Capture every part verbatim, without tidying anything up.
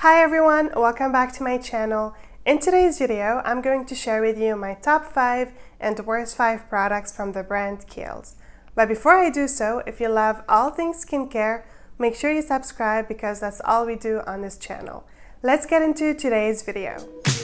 Hi everyone, welcome back to my channel. In today's video, I'm going to share with you my top five and worst five products from the brand Kiehl's. But before I do so, if you love all things skincare, make sure you subscribe because that's all we do on this channel. Let's get into today's video.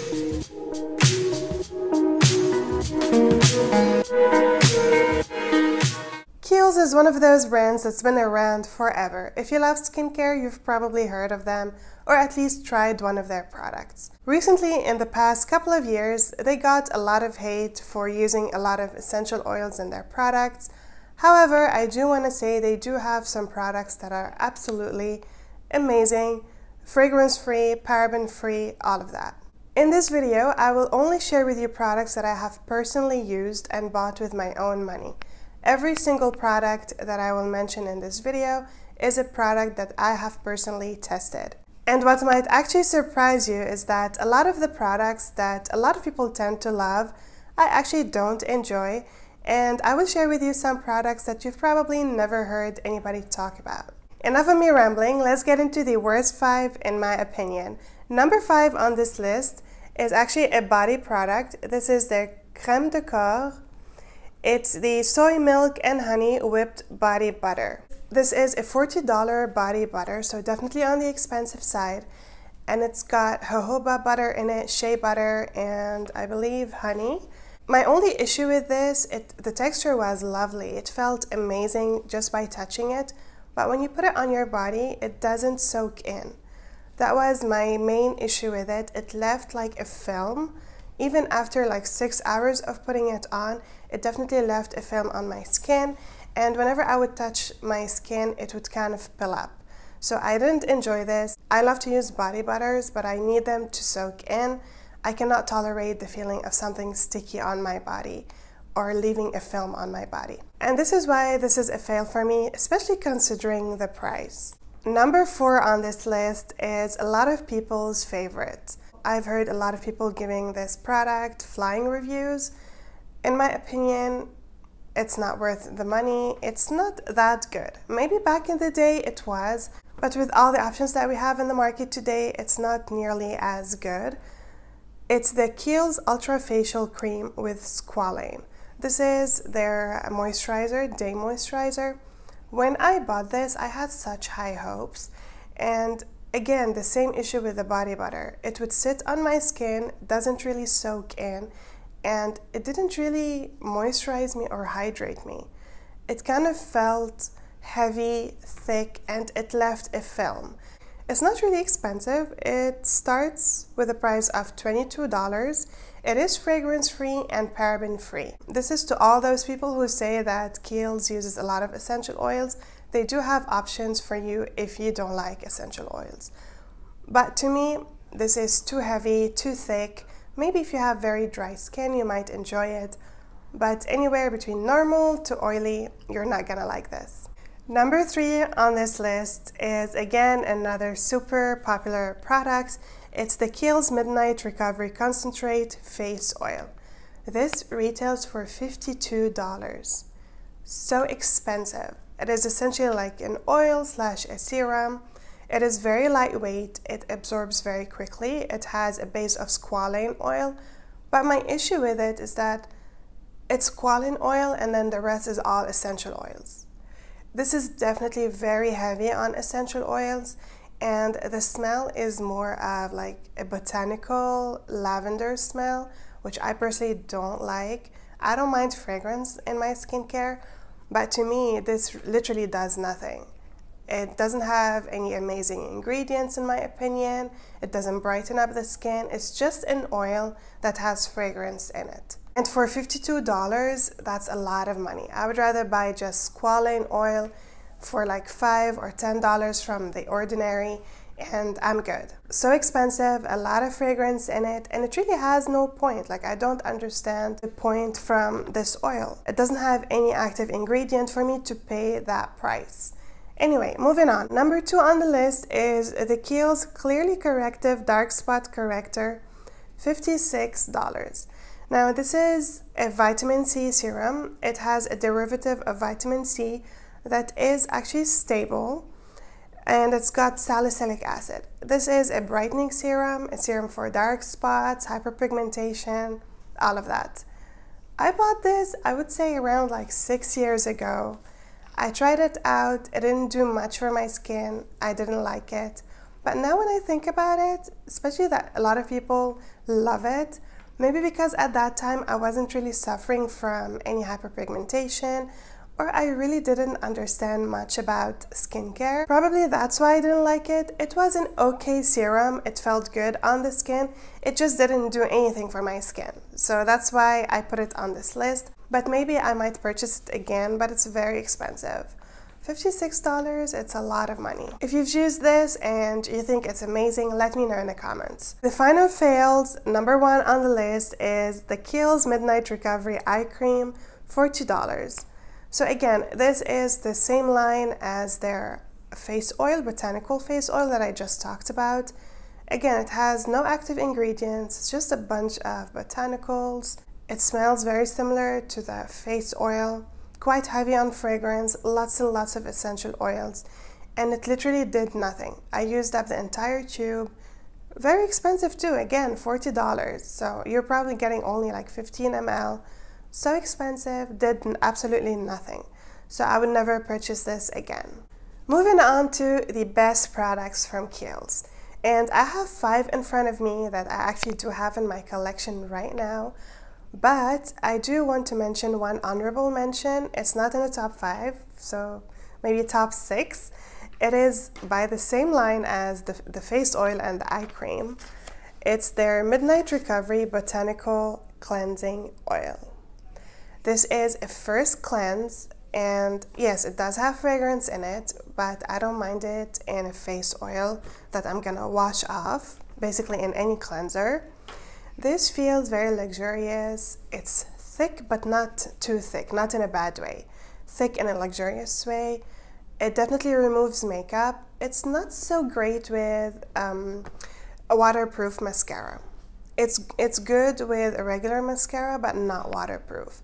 Kiehl's is one of those brands that's been around forever. If you love skincare, you've probably heard of them or at least tried one of their products. Recently, in the past couple of years, they got a lot of hate for using a lot of essential oils in their products. However, I do want to say they do have some products that are absolutely amazing, fragrance-free, paraben-free, all of that. In this video, I will only share with you products that I have personally used and bought with my own money. Every single product that I will mention in this video is a product that I have personally tested. And what might actually surprise you is that a lot of the products that a lot of people tend to love, I actually don't enjoy, and I will share with you some products that you've probably never heard anybody talk about. Enough of me rambling, let's get into the worst five in my opinion. Number five on this list is actually a body product. This is the Crème de Corps. It's the soy milk and honey whipped body butter. This is a forty dollar body butter, so definitely on the expensive side. And it's got jojoba butter in it, shea butter, and I believe honey. My only issue with this, it, the texture was lovely. It felt amazing just by touching it, but when you put it on your body, it doesn't soak in. That was my main issue with it. It left like a film. Even after like six hours of putting it on, it definitely left a film on my skin, and whenever I would touch my skin, it would kind of pill up. So I didn't enjoy this. I love to use body butters, but I need them to soak in. I cannot tolerate the feeling of something sticky on my body or leaving a film on my body. And this is why this is a fail for me, especially considering the price. Number four on this list is a lot of people's favorite. I've heard a lot of people giving this product flying reviews. In my opinion, it's not worth the money. It's not that good. Maybe back in the day it was, but with all the options that we have in the market today, it's not nearly as good. It's the Kiehl's Ultra Facial Cream with Squalane. This is their moisturizer, day moisturizer. When I bought this, I had such high hopes, and again, the same issue with the body butter. It would sit on my skin, doesn't really soak in, and it didn't really moisturize me or hydrate me. It kind of felt heavy, thick, and it left a film. It's not really expensive. It starts with a price of twenty-two dollars. It is fragrance-free and paraben-free. This is to all those people who say that Kiehl's uses a lot of essential oils. They do have options for you if you don't like essential oils. But to me, this is too heavy, too thick. Maybe if you have very dry skin, you might enjoy it. But anywhere between normal to oily, you're not gonna like this. Number three on this list is again another super popular product. It's the Kiehl's Midnight Recovery Concentrate Face Oil. This retails for fifty-two dollars. So expensive. It is essentially like an oil slash a serum. It is very lightweight. It absorbs very quickly. It has a base of squalane oil. But my issue with it is that it's squalane oil and then the rest is all essential oils. This is definitely very heavy on essential oils, and the smell is more of like a botanical lavender smell, which I personally don't like. I don't mind fragrance in my skincare, but to me, this literally does nothing. It doesn't have any amazing ingredients in my opinion. It doesn't brighten up the skin. It's just an oil that has fragrance in it. And for fifty-two dollars, that's a lot of money. I would rather buy just squalane oil for like five or ten dollars from The Ordinary, and I'm good. So expensive, a lot of fragrance in it, and it really has no point. Like, I don't understand the point from this oil. It doesn't have any active ingredient for me to pay that price. Anyway, moving on. Number two on the list is the Kiehl's Clearly Corrective Dark Spot Corrector, fifty-six dollars. Now, this is a vitamin C serum. It has a derivative of vitamin C that is actually stable. and it's got salicylic acid. This is a brightening serum, a serum for dark spots, hyperpigmentation, all of that. I bought this, I would say around like six years ago. I tried it out, it didn't do much for my skin, I didn't like it. But now when I think about it, especially that a lot of people love it, maybe because at that time I wasn't really suffering from any hyperpigmentation, or I really didn't understand much about skincare. Probably that's why I didn't like it. It was an okay serum, it felt good on the skin, it just didn't do anything for my skin. So that's why I put it on this list, but maybe I might purchase it again, but it's very expensive. fifty-six dollars, it's a lot of money. If you've used this and you think it's amazing, let me know in the comments. The final fails, number one on the list, is the Kiehl's Midnight Recovery Eye Cream, forty dollars. So again, this is the same line as their face oil, botanical face oil that I just talked about. Again, it has no active ingredients, it's just a bunch of botanicals. It smells very similar to the face oil, quite heavy on fragrance, lots and lots of essential oils, and it literally did nothing. I used up the entire tube. Very expensive too, again, forty dollars. So you're probably getting only like fifteen milliliters. So expensive, did absolutely nothing. So I would never purchase this again. Moving on to the best products from Kiehl's. And I have five in front of me that I actually do have in my collection right now. But I do want to mention one honorable mention. It's not in the top five, so maybe top six. It is by the same line as the, the face oil and the eye cream. It's their Midnight Recovery Botanical Cleansing Oil. This is a first cleanse, and yes, it does have fragrance in it, but I don't mind it in a face oil that I'm gonna wash off, basically in any cleanser. This feels very luxurious. It's thick, but not too thick, not in a bad way. Thick in a luxurious way. It definitely removes makeup. It's not so great with um, a waterproof mascara. It's, it's good with a regular mascara, but not waterproof.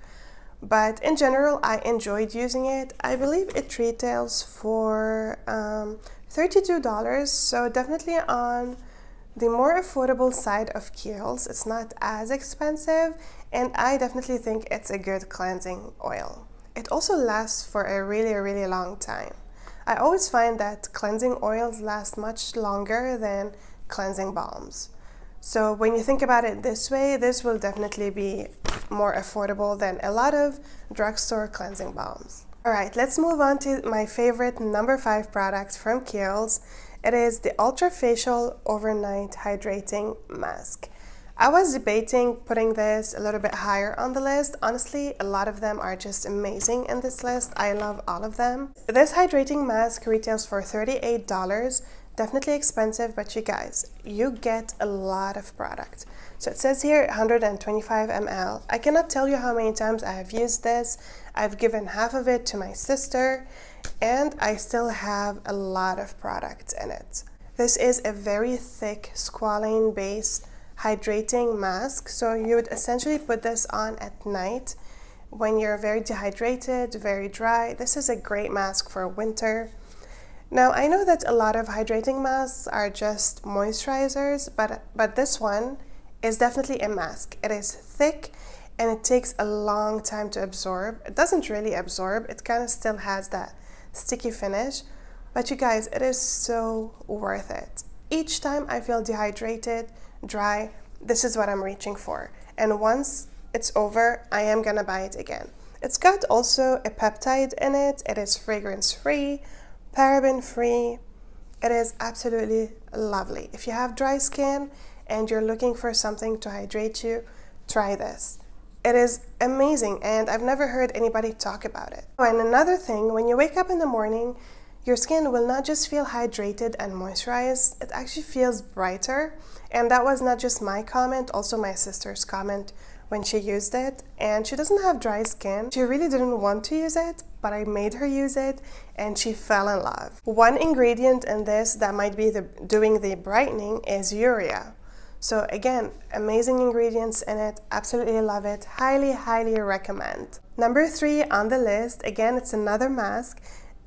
But in general, I enjoyed using it. I believe it retails for um, thirty-two dollars, so definitely on the more affordable side of Kiehl's. It's not as expensive, and I definitely think it's a good cleansing oil. It also lasts for a really, really long time. I always find that cleansing oils last much longer than cleansing balms. So when you think about it this way, this will definitely be more affordable than a lot of drugstore cleansing balms. Alright, let's move on to my favorite number five product from Kiehl's. It is the Ultra Facial Overnight Hydrating Mask. I was debating putting this a little bit higher on the list. Honestly, a lot of them are just amazing in this list. I love all of them. This hydrating mask retails for thirty-eight dollars. Definitely expensive, but you guys, you get a lot of product. So it says here one hundred twenty-five milliliters. I cannot tell you how many times I have used this. I've given half of it to my sister, and I still have a lot of product in it. This is a very thick squalane base hydrating mask, so you would essentially put this on at night when you're very dehydrated, very dry. This is a great mask for winter. Now I know that a lot of hydrating masks are just moisturizers, but but this one is definitely a mask. It is thick and it takes a long time to absorb. It doesn't really absorb, it kind of still has that sticky finish, but you guys, it is so worth it. Each time I feel dehydrated, dry, this is what I'm reaching for, and once it's over, I am gonna buy it again. It's got also a peptide in it. It is fragrance free, paraben free. It is absolutely lovely. If you have dry skin and you're looking for something to hydrate you, try this. It is amazing, and I've never heard anybody talk about it. Oh, and another thing, when you wake up in the morning, your skin will not just feel hydrated and moisturized, it actually feels brighter. And that was not just my comment, also my sister's comment when she used it. And she doesn't have dry skin. She really didn't want to use it, but I made her use it and she fell in love. One ingredient in this that might be the, doing the brightening is urea. So again, amazing ingredients in it, absolutely love it, highly, highly recommend. Number three on the list, again, it's another mask.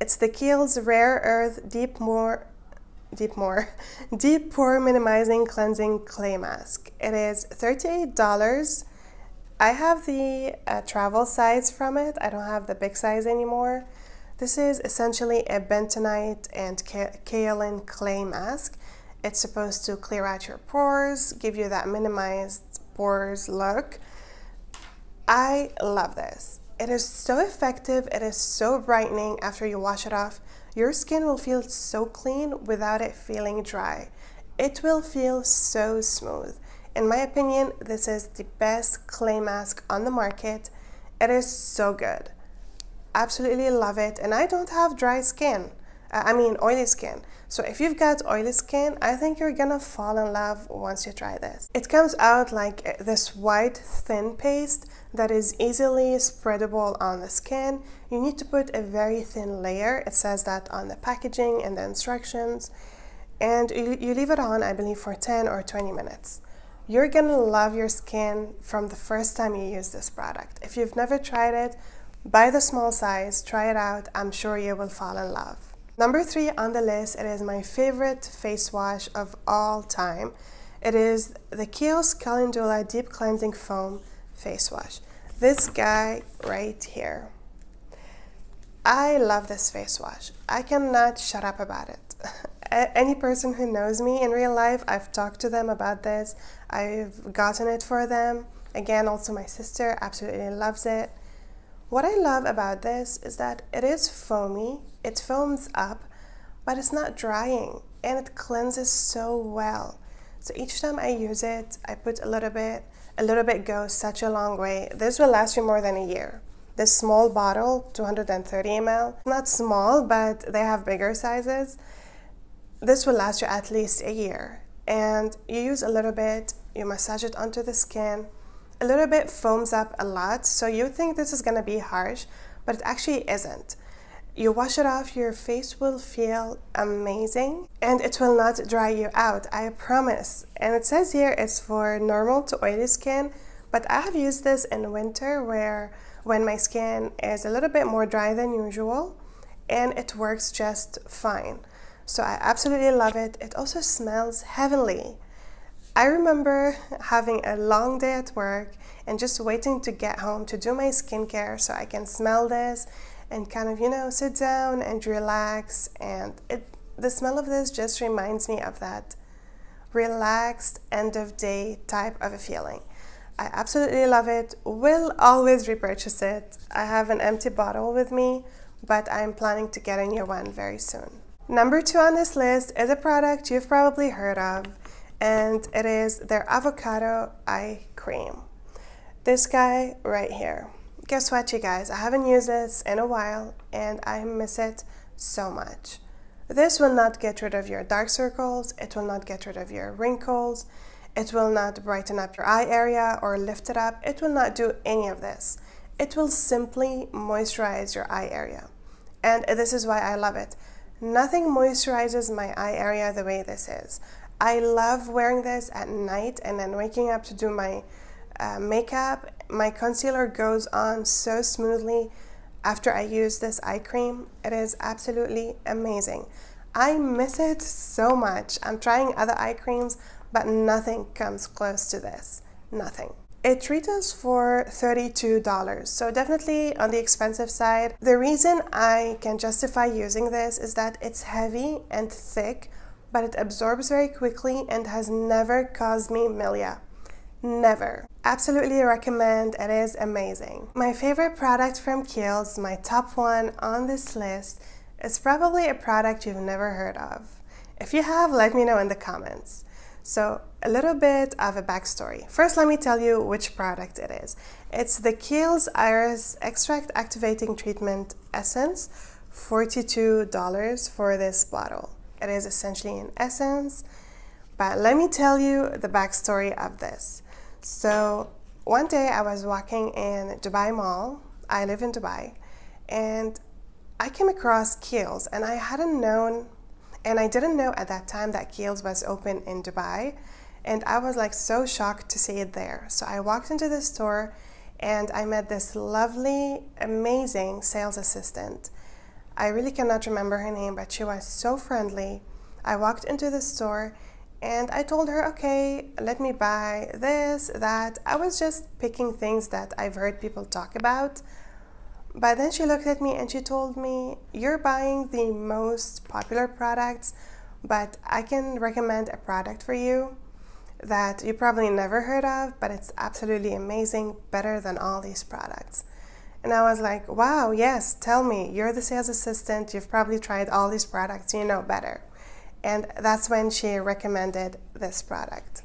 It's the Kiehl's Rare Earth Deep More Deep More Deep Pore Minimizing Cleansing Clay Mask. It is thirty-eight dollars. I have the uh, travel size from it. I don't have the big size anymore. This is essentially a bentonite and kaolin clay mask. It's supposed to clear out your pores, give you that minimized pores look. I love this. It is so effective. It is so brightening after you wash it off. Your skin will feel so clean without it feeling dry. It will feel so smooth. In my opinion, this is the best clay mask on the market. It is so good. Absolutely love it. And I don't have dry skin. Uh, I mean oily skin. So if you've got oily skin, I think you're gonna fall in love once you try this. It comes out like this white thin paste that is easily spreadable on the skin. You need to put a very thin layer. It says that on the packaging and the instructions. And you, you leave it on, I believe, for ten or twenty minutes. You're gonna love your skin from the first time you use this product. If you've never tried it, buy the small size, try it out. I'm sure you will fall in love. Number three on the list, it is my favorite face wash of all time. It is the Kiehl's Calendula Deep Cleansing Foam Face Wash. This guy right here. I love this face wash. I cannot shut up about it. Any person who knows me in real life, I've talked to them about this. I've gotten it for them. Again, also my sister absolutely loves it. What I love about this is that it is foamy, it foams up, but it's not drying, and it cleanses so well. So each time I use it, I put a little bit. A little bit goes such a long way. This will last you more than a year. This small bottle, two hundred thirty milliliters, not small, but they have bigger sizes. This will last you at least a year. And you use a little bit, you massage it onto the skin. A little bit foams up a lot, so you think this is gonna be harsh, but it actually isn't. You wash it off, your face will feel amazing, and it will not dry you out, I promise. And it says here it's for normal to oily skin, but I have used this in winter where when my skin is a little bit more dry than usual, and it works just fine. So I absolutely love it. It also smells heavenly. I remember having a long day at work and just waiting to get home to do my skincare so I can smell this and kind of, you know, sit down and relax. And it, the smell of this just reminds me of that relaxed end of day type of a feeling. I absolutely love it. Will always repurchase it. I have an empty bottle with me, but I'm planning to get a new one very soon. Number two on this list is a product you've probably heard of, and it is their avocado eye cream. This guy right here. Guess what, you guys? I haven't used this in a while and I miss it so much. This will not get rid of your dark circles, it will not get rid of your wrinkles, it will not brighten up your eye area or lift it up, it will not do any of this. It will simply moisturize your eye area. And this is why I love it. Nothing moisturizes my eye area the way this is. I love wearing this at night and then waking up to do my uh, makeup. My concealer goes on so smoothly after I use this eye cream. It is absolutely amazing. I miss it so much. I'm trying other eye creams, but nothing comes close to this. Nothing. It retails for thirty-two dollars, so definitely on the expensive side. The reason I can justify using this is that it's heavy and thick, but it absorbs very quickly and has never caused me milia. Never. Absolutely recommend. It is amazing. My favorite product from Kiehl's, my top one on this list, is probably a product you've never heard of. If you have, let me know in the comments. So a little bit of a backstory. First, let me tell you which product it is. It's the Kiehl's Iris Extract Activating Treatment Essence, forty-two dollars for this bottle. It is essentially an essence, but let me tell you the backstory of this. So one day I was walking in Dubai Mall. I live in Dubai, and I came across Kiehl's, and I hadn't known, and I didn't know at that time that Kiehl's was open in Dubai, and I was like so shocked to see it there. So I walked into the store and I met this lovely, amazing sales assistant. I really cannot remember her name, but she was so friendly. I walked into the store and I told her, okay, let me buy this, that. I was just picking things that I've heard people talk about. But then she looked at me and she told me, you're buying the most popular products, but I can recommend a product for you that you probably never heard of, but it's absolutely amazing, better than all these products. And I was like, wow, yes, tell me. You're the sales assistant. You've probably tried all these products. You know better. And that's when she recommended this product.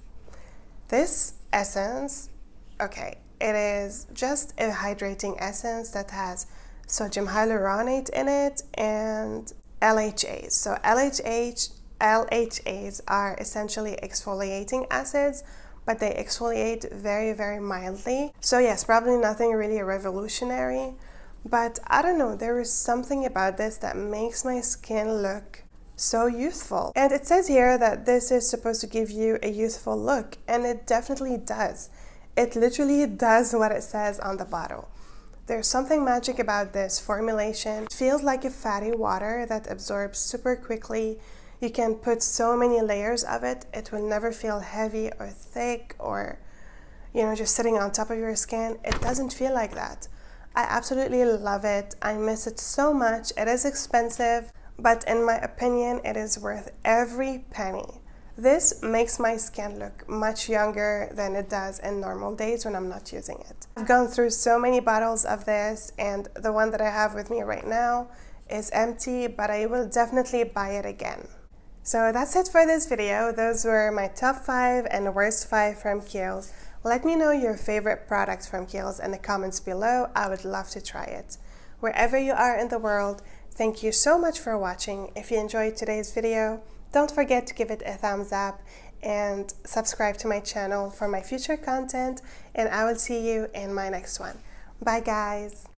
This essence, okay, it is just a hydrating essence that has sodium hyaluronate in it and L H As. So L H H, L H As are essentially exfoliating acids, but they exfoliate very, very mildly. So yes, probably nothing really revolutionary, but I don't know, there is something about this that makes my skin look so youthful. And it says here that this is supposed to give you a youthful look, and it definitely does. It literally does what it says on the bottle. There's something magic about this formulation. It feels like a fatty water that absorbs super quickly. You can put so many layers of it. It will never feel heavy or thick or, you know, just sitting on top of your skin. It doesn't feel like that. I absolutely love it. I miss it so much. It is expensive, but in my opinion, it is worth every penny. This makes my skin look much younger than it does in normal days when I'm not using it. I've gone through so many bottles of this, and the one that I have with me right now is empty, but I will definitely buy it again. So that's it for this video. Those were my top five and worst five from Kiehl's. Let me know your favorite product from Kiehl's in the comments below. I would love to try it. Wherever you are in the world, thank you so much for watching. If you enjoyed today's video, don't forget to give it a thumbs up and subscribe to my channel for my future content, and I will see you in my next one. Bye guys!